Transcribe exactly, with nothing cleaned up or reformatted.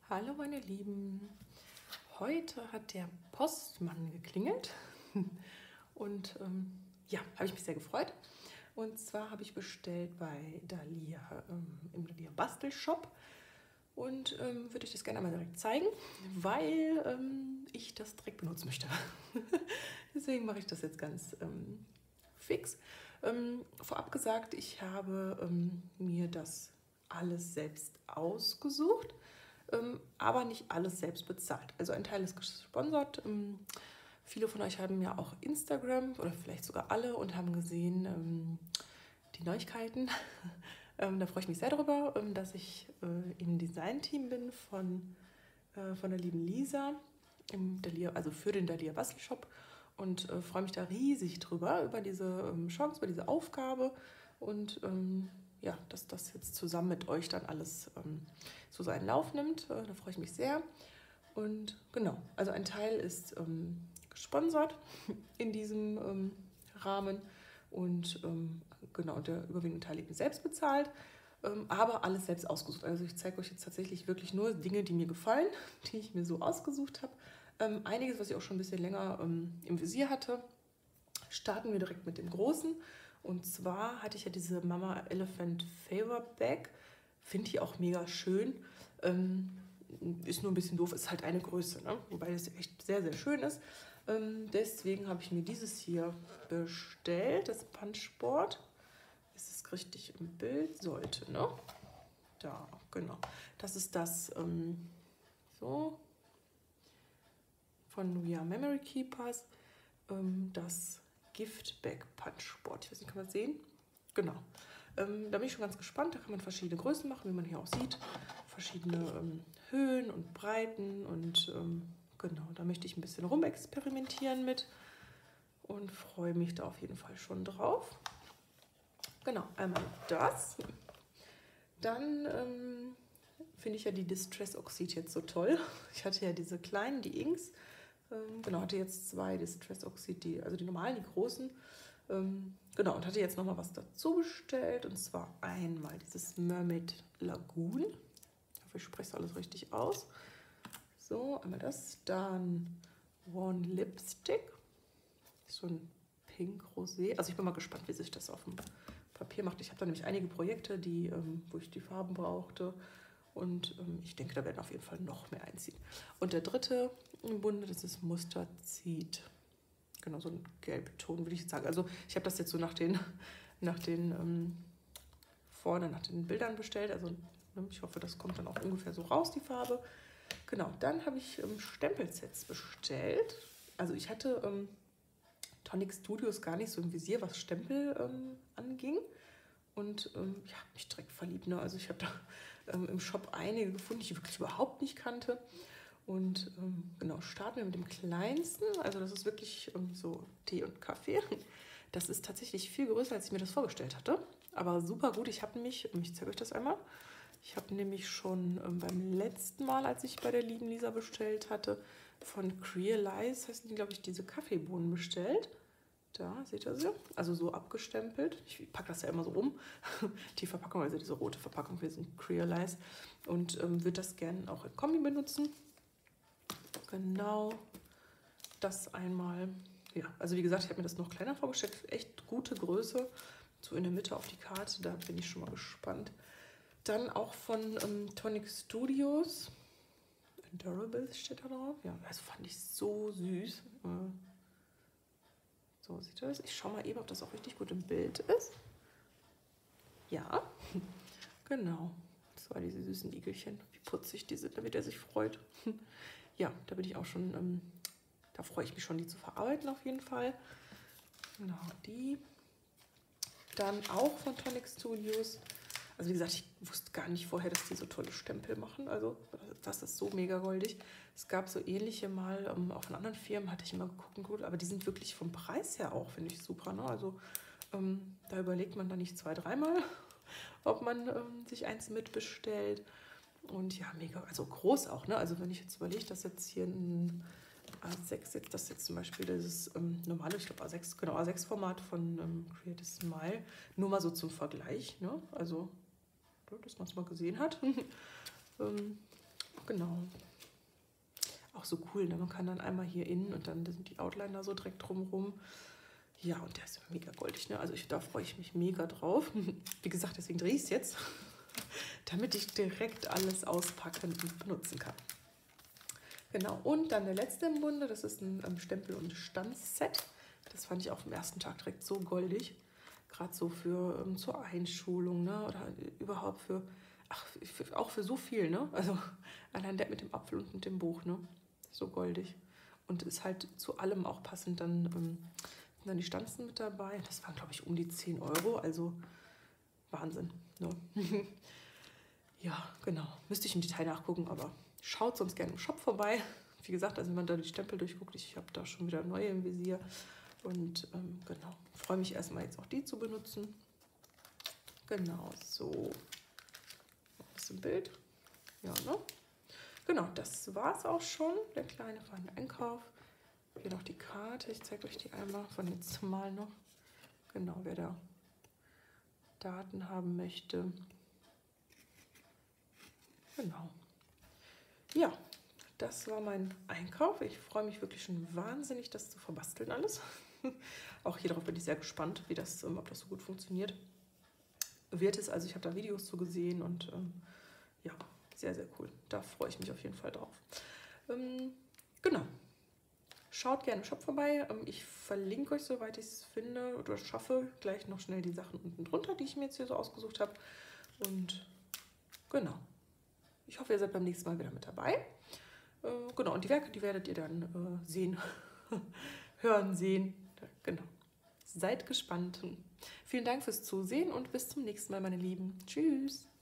Hallo meine Lieben, heute hat der Postmann geklingelt und ähm, ja, habe ich mich sehr gefreut. Und zwar habe ich bestellt bei Dalia ähm, im Dalia Bastelshop und ähm, würde ich das gerne mal direkt zeigen, weil ähm, ich das direkt benutzen möchte. Deswegen mache ich das jetzt ganz ähm, fix. Ähm, vorab gesagt, ich habe ähm, mir das alles selbst ausgesucht. Ähm, aber nicht alles selbst bezahlt. Also ein Teil ist gesponsert. Ähm, viele von euch haben ja auch Instagram oder vielleicht sogar alle und haben gesehen ähm, die Neuigkeiten. ähm, da freue ich mich sehr darüber, ähm, dass ich äh, im Design-Team bin von, äh, von der lieben Lisa, im Dalia, also für den Dalia Bastelshop und äh, freue mich da riesig drüber, über diese ähm, Chance, über diese Aufgabe und ähm, ja, dass das jetzt zusammen mit euch dann alles ähm, so seinen Lauf nimmt. Äh, da freue ich mich sehr. Und genau, also ein Teil ist ähm, gesponsert in diesem ähm, Rahmen und ähm, genau, der überwiegende Teil eben selbst bezahlt, ähm, aber alles selbst ausgesucht. Also ich zeige euch jetzt tatsächlich wirklich nur Dinge, die mir gefallen, die ich mir so ausgesucht habe. Ähm, einiges, was ich auch schon ein bisschen länger ähm, im Visier hatte. Starten wir direkt mit dem Großen. Und zwar hatte ich ja diese Mama Elephant Favor Bag. Finde ich auch mega schön. Ähm, ist nur ein bisschen doof, ist halt eine Größe, ne? Wobei das echt sehr, sehr schön ist. Ähm, deswegen habe ich mir dieses hier bestellt, das Punchboard. Ist es richtig im Bild? Sollte, ne? Da, genau. Das ist das ähm, so von We Are Memory Keepers. Ähm, das Gift Bag Punchboard. Ich weiß nicht, kann man sehen? Genau. Ähm, da bin ich schon ganz gespannt. Da kann man verschiedene Größen machen, wie man hier auch sieht. Verschiedene ähm, Höhen und Breiten. Und ähm, genau, da möchte ich ein bisschen rumexperimentieren mit. Und freue mich da auf jeden Fall schon drauf. Genau, einmal das. Dann ähm, finde ich ja die Distress Oxid jetzt so toll. Ich hatte ja diese kleinen, die Inks. Ähm, genau, hatte jetzt zwei Distress Oxid, die, also die normalen, die großen. Ähm, genau, und hatte jetzt nochmal was dazu bestellt. Und zwar einmal dieses Mermaid Lagoon. Ich hoffe, ich spreche es alles richtig aus. So, einmal das. Dann One Lipstick. So ein Pink Rosé. Also ich bin mal gespannt, wie sich das auf dem Papier macht. Ich habe da nämlich einige Projekte, die, ähm, wo ich die Farben brauchte. Und ähm, ich denke, da werden auf jeden Fall noch mehr einziehen. Und der dritte im Bunde, das ist Mustardseed. Genau, so ein Gelbton, würde ich jetzt sagen. Also ich habe das jetzt so nach den, nach den ähm, vorne, nach den Bildern bestellt. Also ne, ich hoffe, das kommt dann auch ungefähr so raus, die Farbe. Genau, dann habe ich ähm, Stempelsets bestellt. Also ich hatte ähm, Tonic Studios gar nicht so im Visier, was Stempel ähm, anging. Und ähm, ja, habe mich direkt verliebt. Ne? Also ich habe da ähm, im Shop einige gefunden, die ich wirklich überhaupt nicht kannte. Und ähm, genau, starten wir mit dem kleinsten. Also das ist wirklich ähm, so Tee und Kaffee. Das ist tatsächlich viel größer, als ich mir das vorgestellt hatte. Aber super gut. Ich habe nämlich, ich zeige euch das einmal. Ich habe nämlich schon ähm, beim letzten Mal, als ich bei der lieben Lisa bestellt hatte, von Crealize, heißen die, glaube ich, diese Kaffeebohnen bestellt. Da, seht ihr sie? Also so abgestempelt. Ich packe das ja immer so um. Die Verpackung, also diese rote Verpackung, wir sind Crealize. Und ähm, würde das gerne auch in Kombi benutzen. Genau das einmal. Ja, also wie gesagt, ich habe mir das noch kleiner vorgestellt. Echt gute Größe. So in der Mitte auf die Karte, da bin ich schon mal gespannt. Dann auch von ähm, Tonic Studios. Adorables steht da drauf. Ja, das fand ich so süß. Äh, So sieht das. Ich schaue mal eben, ob das auch richtig gut im Bild ist. Ja, genau. Das war diese süßen Igelchen. Wie putzig die sind, damit er sich freut. Ja, da bin ich auch schon, ähm, da freue ich mich schon, die zu verarbeiten auf jeden Fall. Genau, die. Dann auch von Tonic Studios. Also wie gesagt, ich wusste gar nicht vorher, dass die so tolle Stempel machen. Also das ist so mega goldig. Es gab so ähnliche mal, ähm, auch von anderen Firmen hatte ich immer geguckt, gut, aber die sind wirklich vom Preis her auch, finde ich, super. Ne? Also ähm, da überlegt man dann nicht zwei, dreimal, ob man ähm, sich eins mitbestellt. Und ja, mega, also groß auch. Ne? Also wenn ich jetzt überlege, dass jetzt hier ein A sechs, jetzt, das jetzt zum Beispiel dieses ähm, normale, ich glaube A sechs, genau, A sechs Format von ähm, Creative Smile, nur mal so zum Vergleich, ne? Also dass man es mal gesehen hat. ähm, genau. Auch so cool, ne? Man kann dann einmal hier innen und dann sind die Outliner so direkt drumherum. Ja, und der ist mega goldig, ne? Also ich, da freue ich mich mega drauf. Wie gesagt, deswegen drehe ich es jetzt, damit ich direkt alles auspacken und benutzen kann. Genau, und dann der letzte im Bunde, das ist ein ähm, Stempel- und Stanzset. Das fand ich auch am ersten Tag direkt so goldig. Gerade so für ähm, zur Einschulung, ne? Oder überhaupt für, ach, für, auch für so viel, ne? Also allein der mit dem Apfel und mit dem Buch, ne? So goldig. Und ist halt zu allem auch passend. Dann ähm, sind dann die Stanzen mit dabei. Das waren, glaube ich, um die zehn Euro. Also Wahnsinn. Ne? Ja, genau. Müsste ich im Detail nachgucken, aber schaut sonst gerne im Shop vorbei. Wie gesagt, also wenn man da die Stempel durchguckt, ich habe da schon wieder neue im Visier. Und ähm, genau, freue mich erstmal jetzt auch die zu benutzen. Genau, so. Noch ein bisschen Bild. Ja, ne? Genau, das war es auch schon. Der kleine feine Einkauf. Hier noch die Karte. Ich zeige euch die einmal von jetzt mal noch. Genau, wer da Daten haben möchte. Genau. Ja, das war mein Einkauf. Ich freue mich wirklich schon wahnsinnig, das zu verbasteln alles. Auch hier darauf bin ich sehr gespannt, wie das, ob das so gut funktioniert. Wird es, also ich habe da Videos zu gesehen und ähm, ja, sehr, sehr cool. Da freue ich mich auf jeden Fall drauf. Ähm, genau. Schaut gerne im Shop vorbei. Ähm, ich verlinke euch, soweit ich es finde oder schaffe, gleich noch schnell die Sachen unten drunter, die ich mir jetzt hier so ausgesucht habe. Und genau. Ich hoffe, ihr seid beim nächsten Mal wieder mit dabei. Äh, genau, und die Werke, die werdet ihr dann äh, sehen, hören, sehen. Genau. Seid gespannt. Vielen Dank fürs Zusehen und bis zum nächsten Mal, meine Lieben. Tschüss.